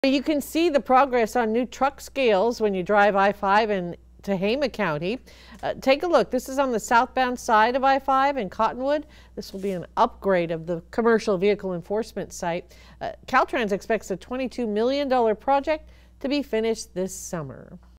You can see the progress on new truck scales when you drive I-5 in Tehama County. Take a look. This is on the southbound side of I-5 in Cottonwood. This will be an upgrade of the commercial vehicle enforcement site. Caltrans expects a $22 million project to be finished this summer.